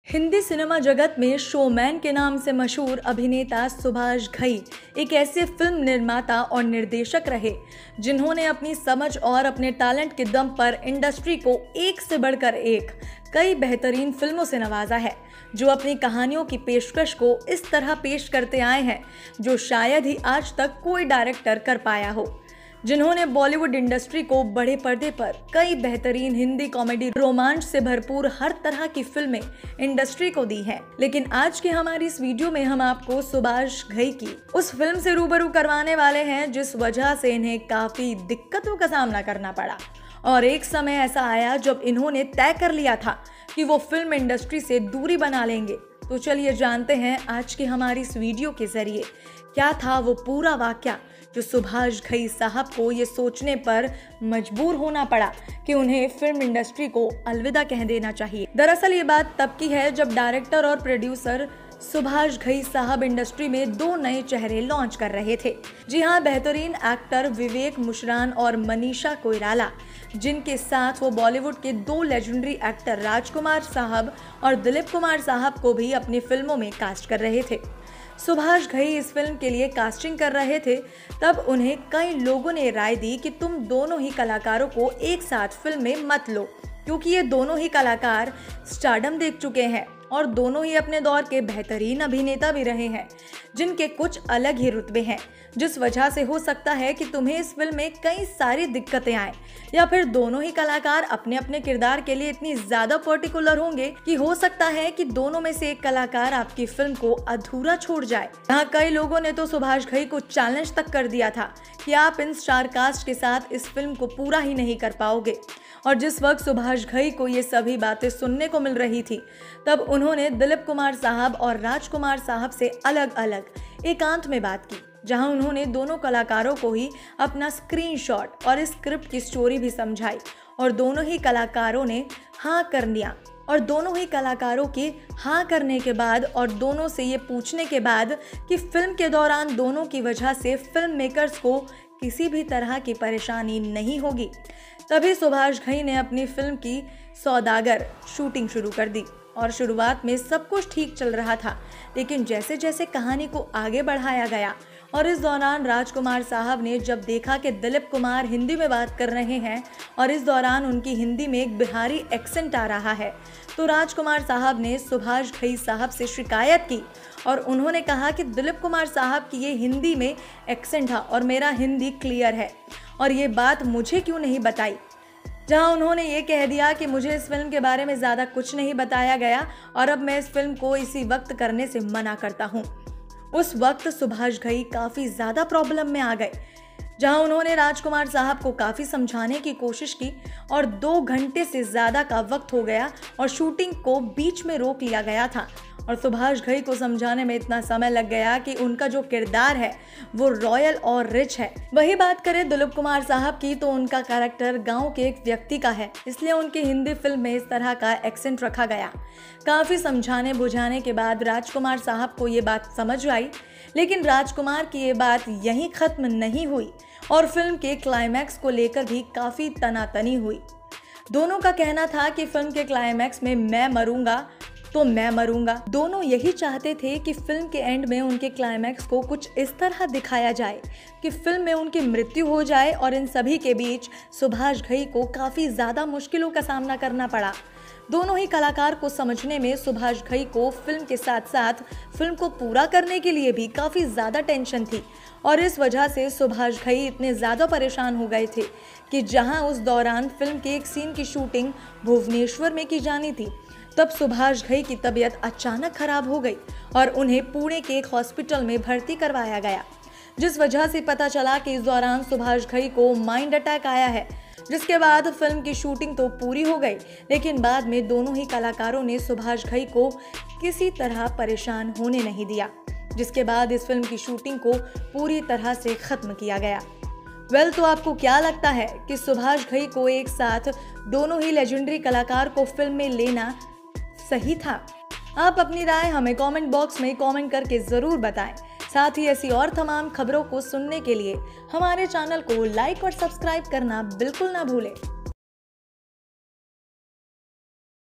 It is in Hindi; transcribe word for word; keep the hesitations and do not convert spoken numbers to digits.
हिंदी सिनेमा जगत में शोमैन के नाम से मशहूर अभिनेता सुभाष घई एक ऐसे फिल्म निर्माता और निर्देशक रहे जिन्होंने अपनी समझ और अपने टैलेंट के दम पर इंडस्ट्री को एक से बढ़कर एक कई बेहतरीन फिल्मों से नवाजा है, जो अपनी कहानियों की पेशकश को इस तरह पेश करते आए हैं जो शायद ही आज तक कोई डायरेक्टर कर पाया हो। जिन्होंने बॉलीवुड इंडस्ट्री को बड़े पर्दे पर कई बेहतरीन हिंदी कॉमेडी रोमांच से भरपूर हर तरह की फिल्में इंडस्ट्री को दी हैं। लेकिन आज की हमारी इस वीडियो में हम आपको सुभाष घई की उस फिल्म से रूबरू करवाने वाले हैं जिस वजह से इन्हें काफी दिक्कतों का सामना करना पड़ा और एक समय ऐसा आया जब इन्होंने तय कर लिया था कि वो फिल्म इंडस्ट्री से दूरी बना लेंगे। तो चलिए जानते हैं आज की हमारी इस वीडियो के जरिए क्या था वो पूरा वाकया जो सुभाष घई साहब को ये सोचने पर मजबूर होना पड़ा कि उन्हें फिल्म इंडस्ट्री को अलविदा कह देना चाहिए। दरअसल ये बात तब की है जब डायरेक्टर और प्रोड्यूसर सुभाष घई साहब इंडस्ट्री में दो नए चेहरे लॉन्च कर रहे थे। जी हाँ, बेहतरीन एक्टर विवेक मुशरान और मनीषा कोइराला, जिनके साथ वो बॉलीवुड के दो लेजेंडरी एक्टर राजकुमार साहब और दिलीप कुमार साहब को भी अपनी फिल्मों में कास्ट कर रहे थे। सुभाष घई इस फिल्म के लिए कास्टिंग कर रहे थे तब उन्हें कई लोगों ने राय दी कि तुम दोनों ही कलाकारों को एक साथ फिल्म में मत लो, क्योंकि ये दोनों ही कलाकार स्टारडम देख चुके हैं और दोनों ही अपने दौर के बेहतरीन अभिनेता भी रहे हैं जिनके कुछ अलग ही रुतबे हैं, जिस वजह से हो सकता है कि तुम्हें इस फिल्म में कई सारी दिक्कतें आए, या फिर दोनों ही कलाकार अपने अपने किरदार के लिए इतनी ज्यादा पर्टिकुलर होंगे कि हो सकता है कि दोनों में से एक कलाकार आपकी फिल्म को अधूरा छोड़ जाए। यहाँ कई लोगों ने तो सुभाष घई को चैलेंज तक कर दिया था कि आप इन स्टार कास्ट के साथ इस फिल्म को पूरा ही नहीं कर पाओगे। और जिस वक्त सुभाष घई को ये सभी बातें सुनने को मिल रही थी तब उन्होंने दिलीप कुमार साहब और राजकुमार साहब से अलग अलग एकांत में बात की, जहां उन्होंने दोनों कलाकारों को ही अपना स्क्रीनशॉट और इस स्क्रिप्ट की स्टोरी भी समझाई और दोनों ही कलाकारों ने हाँ कर लिया। और दोनों ही कलाकारों के हाँ करने के बाद और दोनों से ये पूछने के बाद कि फिल्म के दौरान दोनों की वजह से फिल्म मेकर्स को किसी भी तरह की परेशानी नहीं होगी, तभी सुभाष घई ने अपनी फिल्म की सौदागर शूटिंग शुरू कर दी। और शुरुआत में सब कुछ ठीक चल रहा था, लेकिन जैसे जैसे कहानी को आगे बढ़ाया गया और इस दौरान राजकुमार साहब ने जब देखा कि दिलीप कुमार हिंदी में बात कर रहे हैं और इस दौरान उनकी हिंदी में एक बिहारी एक्सेंट आ रहा है, तो राजकुमार साहब ने सुभाष घई साहब से शिकायत की और उन्होंने कहा कि दिलीप कुमार साहब की ये हिंदी में एक्सेंट है और मेरा हिंदी क्लियर है और ये बात मुझे क्यों नहीं बताई। जहां उन्होंने ये कह दिया कि मुझे इस फिल्म के बारे में ज़्यादा कुछ नहीं बताया गया और अब मैं इस फिल्म को इसी वक्त करने से मना करता हूं। उस वक्त सुभाष घई काफ़ी ज़्यादा प्रॉब्लम में आ गए, जहां उन्होंने राजकुमार साहब को काफ़ी समझाने की कोशिश की और दो घंटे से ज़्यादा का वक्त हो गया और शूटिंग को बीच में रोक लिया गया था और सुभाष घई को समझाने में इतना समय लग गया कि उनका जो किरदार है वो रॉयल और रिच है। वही बात करें दिलीप कुमार साहब की तो उनका कैरेक्टर गांव के एक व्यक्ति का है, इसलिए उनकी हिंदी फिल्म में इस तरह का एक्सेंट रखा गया। काफ़ी समझाने बुझाने के बाद राजकुमार साहब को ये बात समझ आई, लेकिन राजकुमार की ये बात यहीं ख़त्म नहीं हुई और फिल्म के क्लाइमैक्स को लेकर भी काफ़ी तनातनी हुई। दोनों का कहना था कि फिल्म के क्लाइमैक्स में मैं मरूंगा तो मैं मरूंगा। दोनों यही चाहते थे कि फिल्म के एंड में उनके क्लाइमैक्स को कुछ इस तरह दिखाया जाए कि फिल्म में उनकी मृत्यु हो जाए और इन सभी के बीच सुभाष घई को काफ़ी ज़्यादा मुश्किलों का सामना करना पड़ा। दोनों ही कलाकार को समझने में सुभाष घई को फिल्म के साथ साथ फिल्म को पूरा करने के लिए भी काफ़ी ज़्यादा टेंशन थी और इस वजह से सुभाष घई इतने ज़्यादा परेशान हो गए थे कि जहां उस दौरान फिल्म के एक सीन की शूटिंग भुवनेश्वर में की जानी थी, तब सुभाष घई की तबीयत अचानक खराब हो गई और उन्हें पुणे के एक हॉस्पिटल में भर्ती करवाया गया, जिस वजह से पता चला कि इस दौरान सुभाष घई को माइंड अटैक आया है। जिसके बाद फिल्म की शूटिंग तो पूरी हो गई, लेकिन बाद में दोनों ही कलाकारों ने सुभाष घई को किसी तरह परेशान होने नहीं दिया, जिसके बाद इस फिल्म की शूटिंग को पूरी तरह से खत्म किया गया। वेल तो आपको क्या लगता है कि सुभाष घई को एक साथ दोनों ही लेजेंडरी कलाकार को फिल्म में लेना सही था? आप अपनी राय हमें कमेंट बॉक्स में कमेंट करके ज़रूर बताएं। साथ ही ऐसी और तमाम खबरों को सुनने के लिए हमारे चैनल को लाइक और सब्सक्राइब करना बिल्कुल ना भूलें।